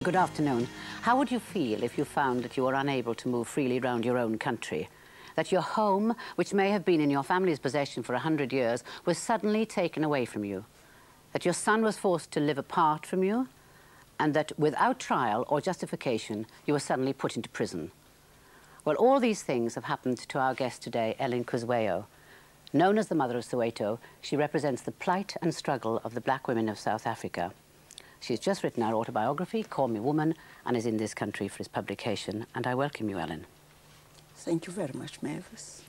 Good afternoon. How would you feel if you found that you were unable to move freely around your own country? That your home, which may have been in your family's possession for 100 years, was suddenly taken away from you? That your son was forced to live apart from you? And that without trial or justification, you were suddenly put into prison? Well, all these things have happened to our guest today, Ellen Kuzwayo. Known as the mother of Soweto, she represents the plight and struggle of the black women of South Africa. She's just written her autobiography, Call Me Woman, and is in this country for its publication. And I welcome you, Ellen. Thank you very much, Mavis.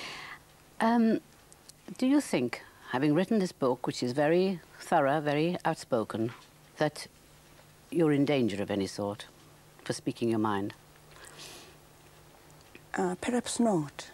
Do you think, having written this book, which is very thorough, very outspoken, that you're in danger of any sort for speaking your mind? Perhaps not.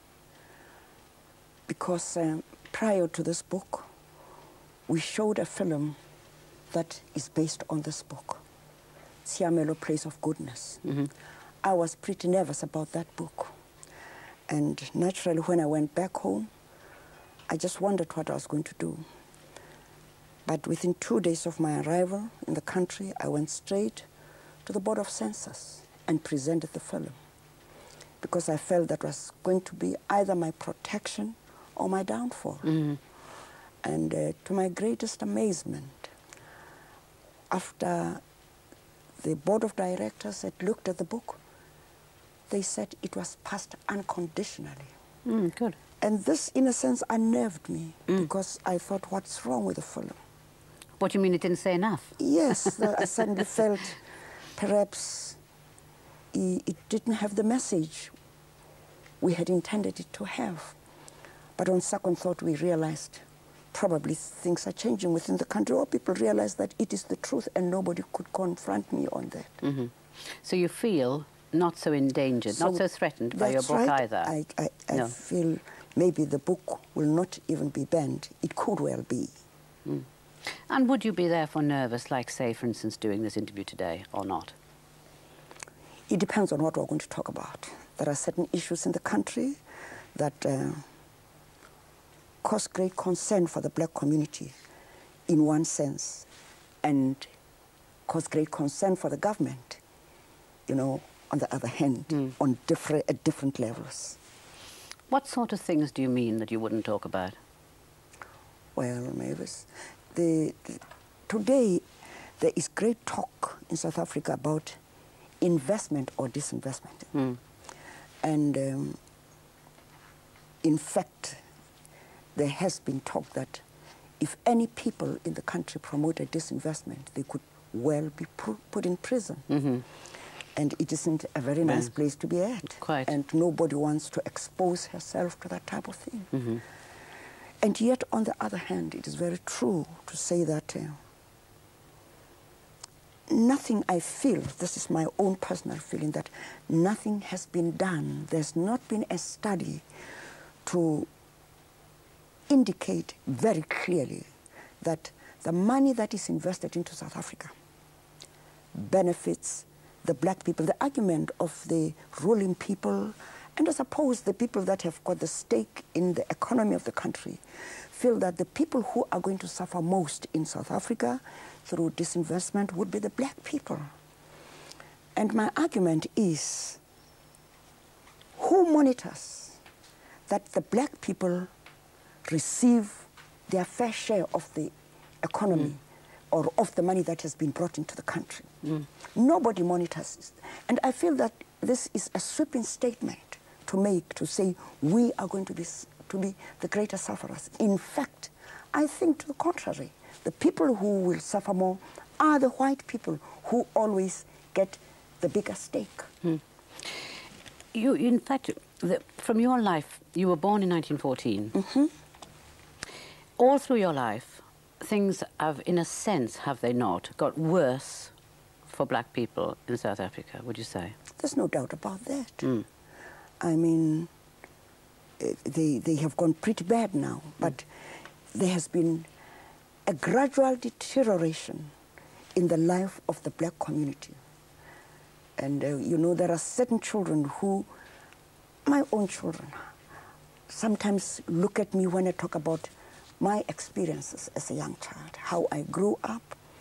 Because prior to this book, we showed a film that is based on this book, Siamelo, Place of Goodness. Mm-hmm. I was pretty nervous about that book. And naturally, when I went back home, I just wondered what I was going to do. But within 2 days of my arrival in the country, I went straight to the Board of Censors and presented the film, because I felt that was going to be either my protection or my downfall. Mm-hmm. And to my greatest amazement, after the board of directors had looked at the book, they said it was passed unconditionally. Good. And this, in a sense, unnerved me, because I thought, what's wrong with the film? What do you mean it didn't say enough? Yes, I suddenly felt perhaps it didn't have the message we had intended it to have. But on second thought, we realized probably things are changing within the country, or people realize that it is the truth and nobody could confront me on that. Mm-hmm. So you feel not so endangered, not so threatened by your book right. either? I feel maybe the book will not even be banned. It could well be. Mm. And would you be therefore nervous, like, say, for instance, doing this interview today, or not? It depends on what we're going to talk about. There are certain issues in the country that cause great concern for the black community in one sense, and cause great concern for the government, you know, on the other hand, at different levels. What sort of things do you mean that you wouldn't talk about? Well, Mavis, today there is great talk in South Africa about investment or disinvestment. And in fact, there has been talk that if any people in the country promoted disinvestment, they could well be put in prison. Mm-hmm. And it isn't a very nice place to be at. Quite. And nobody wants to expose herself to that type of thing. Mm-hmm. And yet, on the other hand, it is very true to say that nothing, I feel, this is my own personal feeling, that nothing has been done. There's not been a study to indicate very clearly that the money that is invested into South Africa benefits the black people. The argument of the ruling people, and I suppose the people that have got the stake in the economy of the country, feel that the people who are going to suffer most in South Africa through disinvestment would be the black people. And my argument is, who monitors that the black people receive their fair share of the economy or of the money that has been brought into the country? Nobody monitors it. And I feel that this is a sweeping statement to make, to say we are going to be the greater sufferers. In fact, I think to the contrary. The people who will suffer more are the white people who always get the bigger stake. You, in fact, from your life, you were born in 1914. Mm-hmm. All through your life, things have, in a sense, have they not, got worse for black people in South Africa, would you say? There's no doubt about that. I mean, they have gone pretty bad now, but there has been a gradual deterioration in the life of the black community. And, you know, there are certain children who, my own children, sometimes look at me when I talk about my experiences as a young child, how I grew up,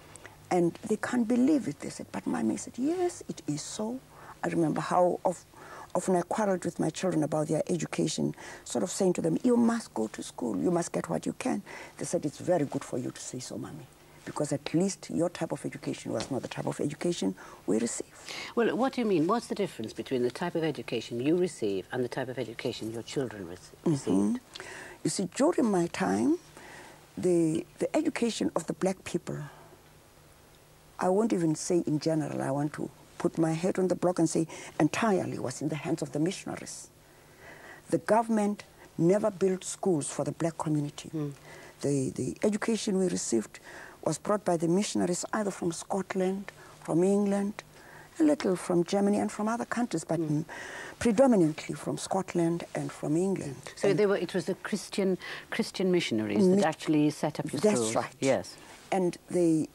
And they can't believe it. They said, but Mommy, I said, yes, it is so. I remember how often I quarreled with my children about their education, sort of saying to them, you must go to school, you must get what you can. They said, it's very good for you to say so, Mommy, because at least your type of education was not the type of education we received. Well, what do you mean? What's the difference between the type of education you receive and the type of education your children received? You see, during my time, the education of the black people, I won't even say in general, I want to put my head on the block and say entirely was in the hands of the missionaries. The government never built schools for the black community. The education we received was brought by the missionaries either from Scotland, from England, a little from Germany and from other countries, but predominantly from Scotland and from England. So it was the Christian missionaries that actually set up your schools? That's right. Yes. And they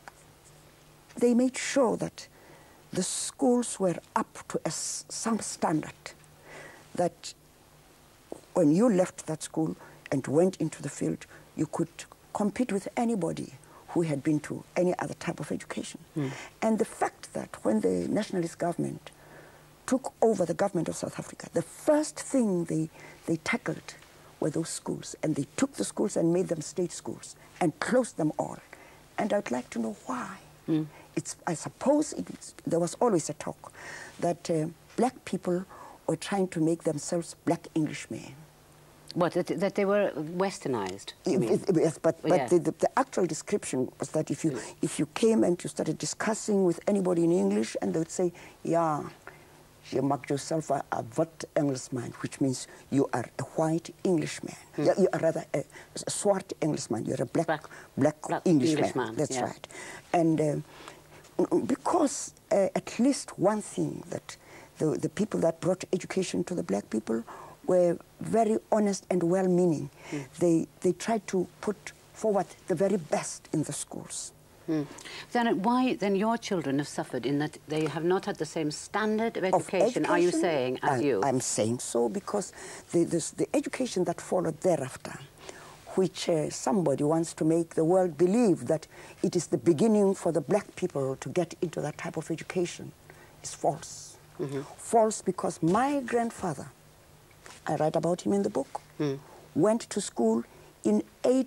made sure that the schools were up to some standard, that when you left that school and went into the field, you could compete with anybody who had been to any other type of education. And the fact that when the nationalist government took over the government of South Africa, the first thing they tackled were those schools. And they took the schools and made them state schools and closed them all. And I'd like to know why. I suppose there was always a talk that black people were trying to make themselves black Englishmen. What, that they were westernized? Yes, but Yes. The actual description was that if you came and you started discussing with anybody in English, and they would say, yeah, you mark yourself a wit Englishman, which means you are a white Englishman. You are rather a swart Englishman. You're a black Englishman. That's yes. right. And because at least one thing that the people that brought education to the black people were very honest and well-meaning. They tried to put forward the very best in the schools. Then why then your children have suffered in that they have not had the same standard of education, are you saying, as you? I'm saying so because the education that followed thereafter, which somebody wants to make the world believe that it is the beginning for the black people to get into that type of education, is false. False because my grandfather, I write about him in the book, went to school in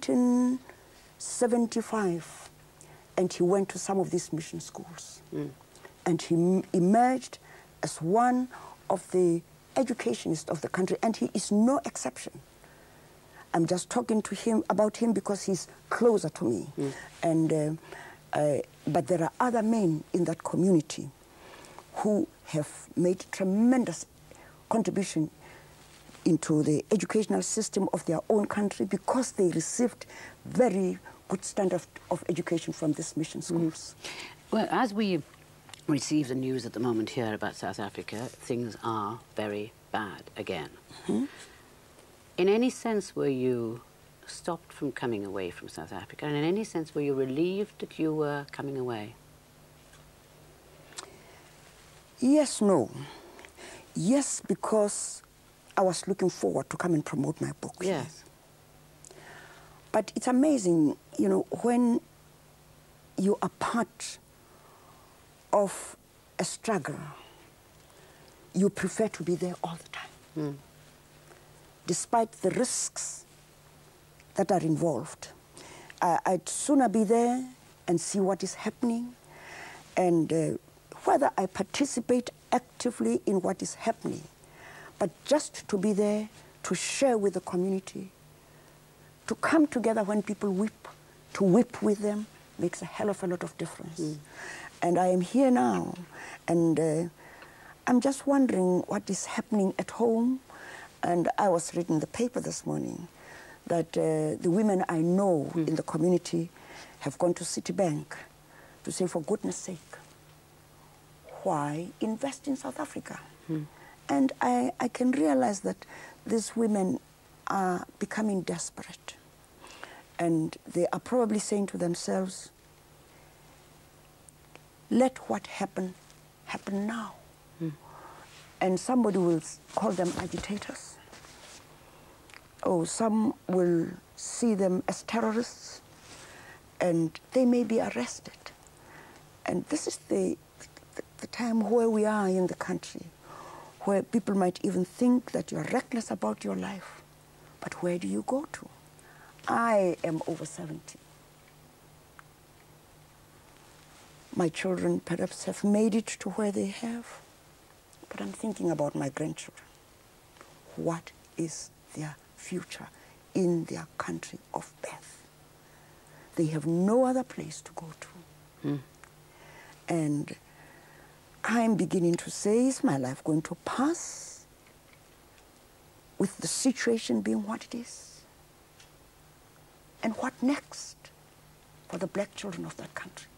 1875, and he went to some of these mission schools. And he emerged as one of the educationists of the country, and he is no exception. I'm just talking to him about him because he's closer to me. And, but there are other men in that community who have made tremendous contribution into the educational system of their own country because they received very good standard of education from these mission schools. Well, as we receive the news at the moment here about South Africa, things are very bad again. In any sense were you stopped from coming away from South Africa, and in any sense were you relieved that you were coming away? Yes, no. Yes, because I was looking forward to come and promote my book. Yes. But it's amazing, you know, when you are part of a struggle, you prefer to be there all the time. Despite the risks that are involved. I'd sooner be there and see what is happening, and whether I participate actively in what is happening, but just to be there, to share with the community, to come together when people weep, to weep with them, makes a hell of a lot of difference. And I am here now, and I'm just wondering what is happening at home. And I was reading the paper this morning that the women I know in the community have gone to Citibank to say, for goodness sake, why invest in South Africa? And I can realize that these women are becoming desperate. And they are probably saying to themselves, let what happen, happen now. And somebody will call them agitators. Oh, some will see them as terrorists, and they may be arrested. And this is the time where we are in the country, where people might even think that you're reckless about your life. But where do you go to? I am over 70. My children perhaps have made it to where they have, but I'm thinking about my grandchildren. What is their future in their country of birth? They have no other place to go to. Mm. And I'm beginning to say, is my life going to pass with the situation being what it is? And what next for the black children of that country?